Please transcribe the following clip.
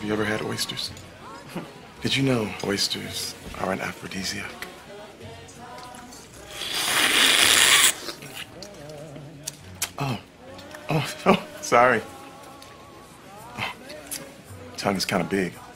Have you ever had oysters? Did you know oysters are an aphrodisiac? Oh, sorry. Oh, tongue is kind of big.